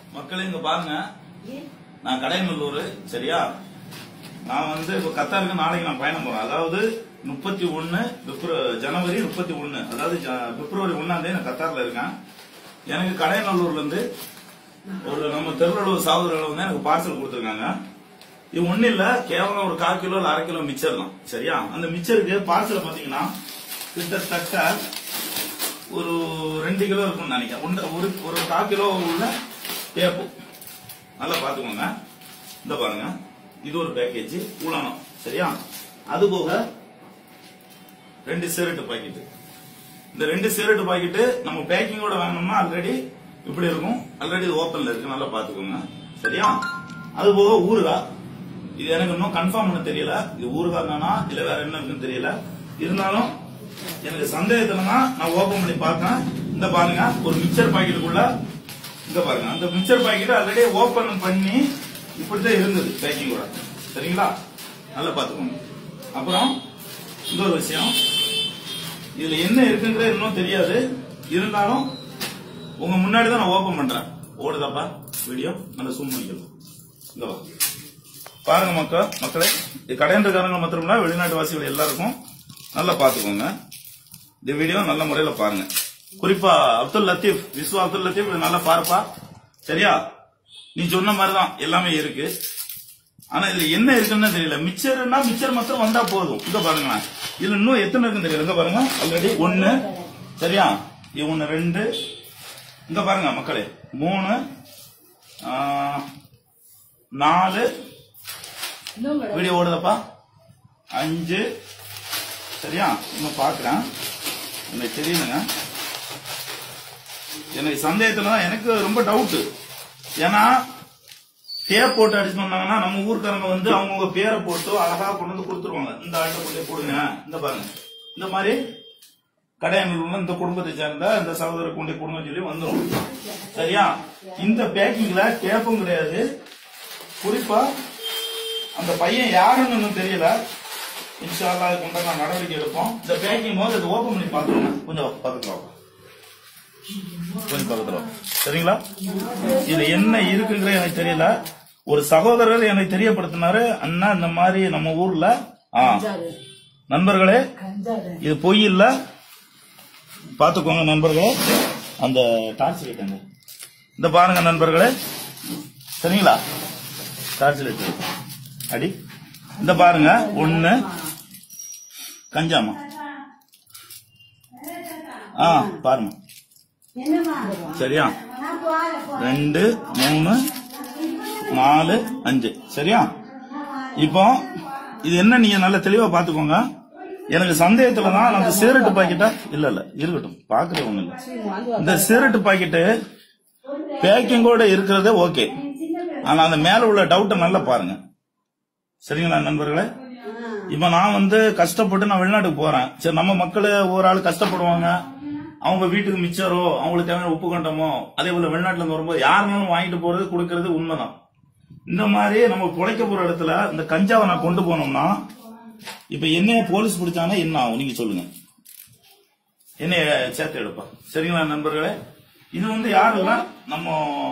மக்களே இங்க பாருங்க, நான் கடையநல்லூர். சரியா, நான் வந்து இப்ப கத்தாருக்கு நாளைக்கு நான் பயணம் போறேன். அதாவது 31 ஜனவரி 31, அதாவது பிப்ரவரி 1ஆம் தேதி நான் கத்தார்ல இருக்கேன். எனக்கு கடையநல்லூர்ல இருந்து ஒரு நம்ம தெருவில் ஒரு சகோதரர்கள் வந்து எனக்கு பார்சல் கொடுத்துருக்காங்க. இது ஒண்ணு இல்ல, கேவலம் ஒரு 1/4 கிலோ இல்ல 1/2 கிலோ மிச்சர் தான். சரியா, அந்த மிச்சருக்கு பார்சல் பாத்தீங்கன்னா கிட்டத்தட்ட ஒரு 2 கிலோ இருக்கும்னு நினைக்கிறேன். ஒரு 1/4 கிலோ உள்ள டேப்பு நல்லா பாத்துக்கோங்க. இந்த பாருங்க, இது ஒரு பேக்கேஜ் உலானம். சரியா, அது போக 2 சிகரெட் பாக்கெட். இந்த 2 சிகரெட் பாக்கெட் நம்ம பேக்கிங்கோட வாங்கணும்னா ஆல்ரெடி இப்படி இருக்கும். ஆல்ரெடி ஓப்பன்ல இருக்கு, நல்லா பாத்துக்கோங்க. சரியா, அது போக ஊறுகாய். இது எனக்கு இன்னும் கன்ஃபார்ம் பண்ண தெரியல, இது ஊறுகாய் தானா இல்ல வேற என்ன இருக்குன்னு தெரியல. இருந்தாலும் எனக்கு சந்தேகத்துலனா நான் ஓபன் பண்ணி பார்த்தேன். இந்த பாருங்க, ஒரு மிக்சர் பாக்கெட்டுக்குள்ள இந்த பாருங்க, அந்த மிக்சர் பாக்கெட் ஆல்ரெடி ஓபன் பண்ணி இப்படிதான் இருந்தது பேக்கிங்கோட. சரிங்களா, நல்லா பாத்துக்கோங்க. அப்புறம் இன்னொரு விஷயம், இதுல என்ன இருக்குங்கிறது இன்னும் தெரியாது. இருந்தாலும் உங்க முன்னாடி தான் நான் ஓபன் பண்றேன். ஓடுதாப்பா வீடியோ, நல்லா சூம் பண்ணிக்கலாம். இந்த பாருங்க மக்களே, இது கடையன்றக்காரங்க மாத்திரம் இல்ல, வெளிநாட்டு வாசிகள் எல்லாருக்கும் நல்லா பாத்துக்கோங்க. இந்த வீடியோ நல்ல முறையில பாருங்க. குறிப்பா அப்துல் லத்தீப், விஸ்வா அப்துல் லத்தீப், நல்லா பாருப்பா. சரியா, நீ சொன்ன மாதிரிதான் எல்லாமே இருக்கு. ஆனா இதுல என்ன இருக்குன்னு தெரியல. மிச்சர்னா மிச்சர் மாத்திரம் வந்தா போதும். இங்க பாருங்க, இதுல இன்னும் எத்தனை இருக்குன்னு தெரியல. இங்க பாருங்க, ஆல்ரெடி 1. சரியா, இது 1 2. இங்க பாருங்க மக்களே, 3 4 வீடியோ ஓடுதப்பா, 5. சரியா, இன்னும் பாக்குறேன், எனக்கு தெரியலங்க. எனக்கு சந்தேகத்துல தான், எனக்கு ரொம்ப டவுட். ஏன்னா டேப் போட்டு அடிச்சு வந்தாங்கன்னா நம்ம ஊருக்காரங்க வந்து அவங்க பேரை போட்டு அழகா கொண்டு வந்து கொடுத்துருவாங்க. இந்த ஆட்டை கொண்டு கொடுங்க, இந்த பாருங்க, இந்த மாதிரி கடையநல்லூர்ல இந்த குடும்பத்தை சேர்ந்த இந்த சகோதரர் கொண்டு கொடுங்க சொல்லி வந்துடும். சரியா, இந்த பேக்கிங்ல டேப்பும் கிடையாது. குறிப்பா அந்த பையன் யாருன்னு இன்னும் தெரியல. இன்ஷா அல்லாஹ் கொண்ட நான் நடவடிக்கை எடுப்போம். இந்த பேக்கிங் போது அது ஓபன் பண்ணி பாத்துருங்க. கொஞ்சம் பக்கத்துல கொஞ்சம் பக்கத்துல. சரிங்களா, இது என்ன இருக்குங்கிற எனக்கு தெரியல. ஒரு சகோதரர் எனக்கு தெரியப்படுத்தினாரு, அண்ணா இந்த மாதிரி நம்ம ஊர்ல நண்பர்களே இது பொய் இல்ல, பாத்துக்கோங்க நண்பர்களே. அந்த டார்ச் லைட் இந்த பாருங்க நண்பர்களே. சரிங்களா, டார்ச் லைட் அடி இந்த பாருங்க, 1 கஞ்சாமா. பாருங்க. சரியா, 2 3 4 5. சரியா, இப்போ இது என்ன நீங்க நல்ல தெளிவா பாத்துக்கோங்க. எனக்கு சந்தேகத்துலதான் அந்த சிகரெட் பாக்கெட்டா இல்ல இருக்கட்டும், பாக்குறது ஒண்ணு இல்ல. இந்த சிகரெட் பாக்கெட்டு பேக்கிங்கோட இருக்கிறதே ஓகே. ஆனா அந்த மேல உள்ள டவுட்டை நல்லா பாருங்க. சரிங்களா நண்பர்களே, இப்ப நான் வந்து கஷ்டப்பட்டு நான் வெளிநாட்டுக்கு போறேன். சரி, நம்ம மக்கள் ஒரு ஆள் கஷ்டப்படுவாங்க, அவங்க வீட்டுக்கு மிச்சரோ அவங்களுக்கு தேவையான உப்பு கண்டமோ, அதே போல வெளிநாட்டுல இருந்து வரும்போது யாருனாலும் வாங்கிட்டு போறது கொடுக்கறது உண்மைதான். இந்த மாதிரி நம்ம பிழைக்க போற இடத்துல இந்த கஞ்சாவை நான் கொண்டு போனோம்னா, இப்ப என்னைய போலீஸ் பிடிச்சாங்கன்னா என்ன ஆகும் நீங்க சொல்லுங்க, என்னைய சேர்த்து எடுப்பா. சரிங்களா நண்பர்களே, இது வந்து யாரும் இல்ல, நம்ம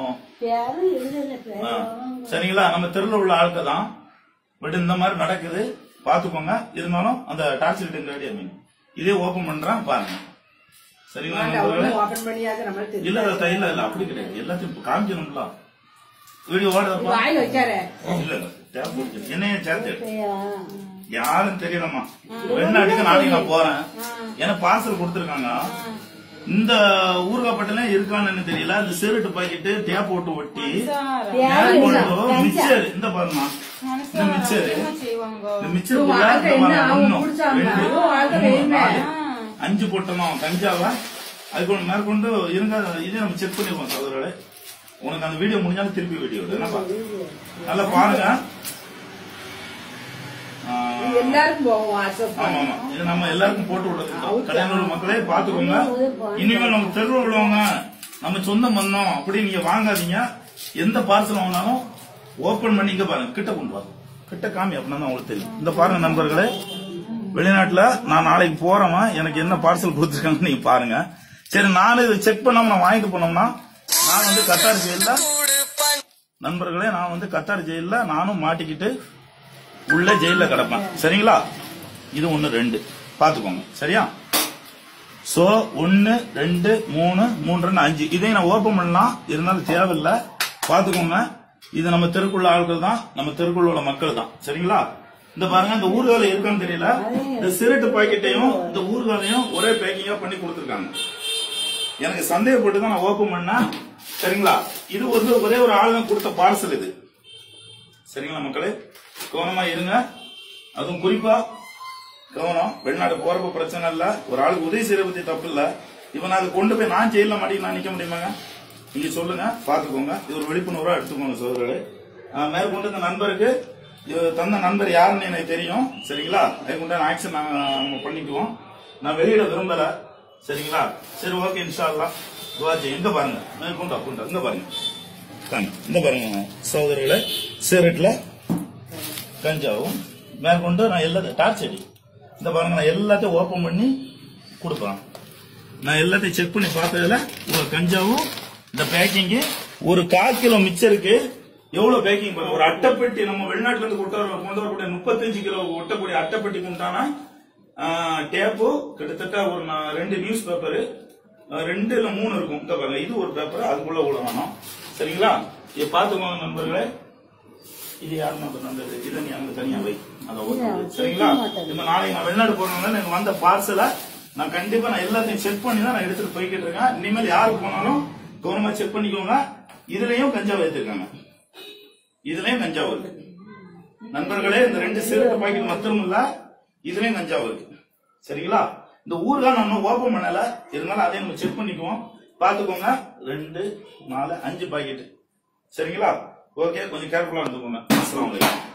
சரிங்களா நம்ம தெருவில் உள்ள ஆட்கள் தான். பட் இந்த மாதிரி நடக்குது, பாத்துக்கோங்க. இருந்தாலும் அந்த டார்ச் லைட் ரெடி மீன் இதே ஓபன் பண்றேன் பாருங்க. சரிங்களா நண்பர்களே, இல்ல இல்ல அப்படி கிடையாது, எல்லாத்தையும் காமிக்கணும்ல. வீடியோ ஓடுதப்பா, இல்ல என்னைய சேர்த்து யாரும் தெரியலமா. வெளிநாட்டுக்கு நாளைக்கு நான் போறேன், எனக்கு பார்சல் கொடுத்துருக்காங்க. இந்த ஊர்காப்பட்டில இருக்கான்னு தெரியல. அந்த சிகரெட் பாக்கெட்டு டேப் போட்டு ஒட்டி மிச்சர், இந்த பாருமா, இந்த மிச்சர், இந்த மிச்சர் 5 போட்டோம் கஞ்சாவா. அதுக்கு மேற்கொண்டு இருங்க, இதே நம்ம செக் பண்ணிருக்கோம் சகோதரர்களே. உனக்கு அந்த வீடியோ முடிஞ்சாலும் திருப்பி வீடியோ என்னப்பா நல்லா பாருங்க. ஆமா, இது நம்ம எல்லாருக்கும் போட்டு விடுறது. கடையநல்லூர் மக்களே பாத்துக்கோங்க. இனிமேல் நம்ம தெருவில் உள்ளவங்க நம்ம சொந்தம் பண்ணோம் அப்படி நீங்க வாங்காதீங்க. எந்த பார்சல் வாங்கினாலும் ஓபன் பண்ணி இங்க பாருங்க, கிட்ட கொண்டு வா, கிட்ட காமி, அப்படின்னா தான் உங்களுக்கு தெரியும். இந்த பாருங்க நண்பர்களே, வெளிநாட்டுல நான் நாளைக்கு போறேன், எனக்கு என்ன பார்சல் கொடுத்துருக்காங்கன்னு நீங்க பாருங்க. சரி, நானும் இதை செக் பண்ணாம நான் வாங்கிட்டு போனோம்னா நான் வந்து கத்தார் ஜெயில நண்பர்களே, நான் வந்து கத்தார் ஜெயில நானும் மாட்டிக்கிட்டு உள்ள ஜெயில கிடப்பேன். சரிங்களா? இது 1 2 பாத்துக்கோங்க. சரியா? சோ 1 2 3 3 2 5 இதை நான் ஓபன் பண்ணலாம், இருந்தாலும் தேவையில்லை. பாத்துக்கோங்க. இது நம்ம தெருக்குள்ள ஆட்கள் தான், நம்ம தெருக்குள்ள உள்ள மக்கள் தான். சரிங்களா? இந்த பாருங்க, இந்த ஊர்கால இருக்கான்னு தெரியல, இந்த சிகரெட் பாக்கெட்டையும் இந்த ஊர்காலையும் ஒரே பேக்கிங்கா பண்ணி கொடுத்துருக்காங்க. எனக்கு சந்தேகப்பட்டு தான் நான் ஓபன் பண்ணேன். சரிங்களா? இது வந்து ஒரே ஒரு ஆளுங்க கொடுத்த பார்சல் இது. சரிங்களா மக்களே, கவனமா இருங்க. அதுவும் குறிப்பா கவனம். வெளிநாடு போறப்ப பிரச்சனை இல்ல, ஒரு ஆளுக்கு உதவி செய்யற பத்தி தப்பு இல்ல. இவன் அதை கொண்டு போய் நான் ஜெயில மாட்டி நான் நிக்க முடியுமாங்க? நீங்க சொல்லுங்க, பாத்துக்கோங்க. இது ஒரு விழிப்புணர்வா எடுத்துக்கோங்க சோதரர்களே. மேற்கொண்டு இந்த நண்பருக்கு தந்த நண்பர் யாருன்னு எனக்கு தெரியும். சரிங்களா? அதுக்குண்டான ஆக்ஷன் நாங்க பண்ணிக்குவோம். நான் வெளியிட விரும்பல. சரிங்களா? சரி, ஓகே, இன்ஷா அல்லாஹ். துஆ செய்யுங்க. எங்க பாருங்க, மேற்கொண்டு அப்புண்டா இங்க பாருங்க, இந்த பாருங்க சோதரர்களே, சிகரெட்ல கஞ்சாவும் மேற்கொண்டு நான் எல்லாத்தையும் டார்ச் அடி. இந்த பாருங்க, நான் எல்லாத்தையும் ஓபன் பண்ணி கொடுப்பேன். நான் எல்லாத்தையும் செக் பண்ணி பார்த்ததுல கஞ்சாவும் இந்த பேக்கிங் ஒரு 1/4 கிலோ மிச்சருக்கு எவ்வளவு பேக்கிங் பாருங்க. ஒரு அட்டைப்பெட்டி நம்ம வெளிநாட்டுல இருந்து கொண்டு வரக்கூடிய 35 கிலோ ஒட்டக்கூடிய அட்டைப்பெட்டிக்கு உண்டான டேப்பு கிட்டத்தட்ட ஒரு 2 நியூஸ் பேப்பர் 2 இல்ல 3 இருக்கும். இந்த பாருங்க, இது ஒரு பேப்பர், அதுக்குள்ள உள்ள வேணும். சரிங்களா? இதை பாத்துக்கோங்க நண்பர்களே. இது யாருன்னா நண்பர், இதை நீ அங்க தனியா வை. சரிங்களா? இப்ப நாளைக்கு நான் வெளிநாடு போறதுனால எனக்கு வந்த பார்சலை நான் கண்டிப்பா நான் எல்லாத்தையும் செக் பண்ணி தான் நான் எடுத்துட்டு போய்கிட்டு இருக்கேன். இனிமேல் யாருக்கு போனாலும் கவனமா செக் பண்ணிக்கோங்க. இதுலயும் கஞ்சா வைத்திருக்காங்க, இதுலயும் கஞ்சா இருக்கு நண்பர்களே. இந்த 2 சிகரெட் பாக்கெட் மட்டும் இல்ல, இதுலயும் கஞ்சா இருக்கு. சரிங்களா? இந்த ஊர்கான் நம்ம ஓபன் பண்ணல, இருந்தாலும் அதையும் நம்ம செக் பண்ணிக்குவோம். பாத்துக்கோங்க. 2 4 5 பாக்கெட். சரிங்களா? ஓகே, கொஞ்சம் கேர்ஃபுல்லா இருந்துக்கோங்க. அஸ்ஸலாமு அலைக்கும்.